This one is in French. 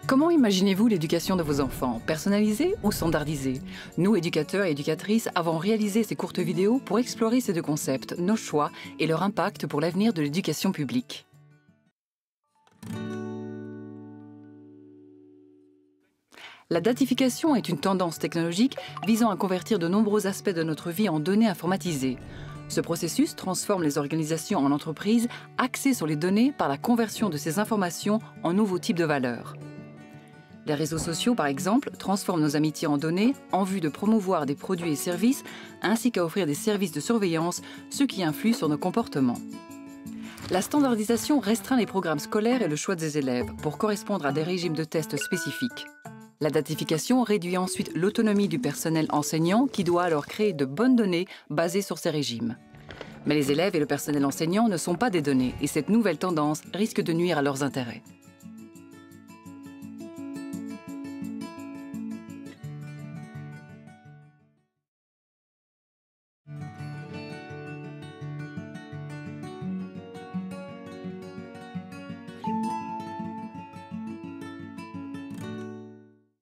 Comment imaginez-vous l'éducation de vos enfants? Personnalisée ou standardisée? Nous, éducateurs et éducatrices, avons réalisé ces courtes vidéos pour explorer ces deux concepts, nos choix et leur impact pour l'avenir de l'éducation publique. La datification est une tendance technologique visant à convertir de nombreux aspects de notre vie en données informatisées. Ce processus transforme les organisations en entreprises axées sur les données par la conversion de ces informations en nouveaux types de valeurs. Les réseaux sociaux, par exemple, transforment nos amitiés en données en vue de promouvoir des produits et services, ainsi qu'à offrir des services de surveillance, ce qui influe sur nos comportements. La standardisation restreint les programmes scolaires et le choix des élèves pour correspondre à des régimes de tests spécifiques. La datification réduit ensuite l'autonomie du personnel enseignant qui doit alors créer de bonnes données basées sur ces régimes. Mais les élèves et le personnel enseignant ne sont pas des données et cette nouvelle tendance risque de nuire à leurs intérêts.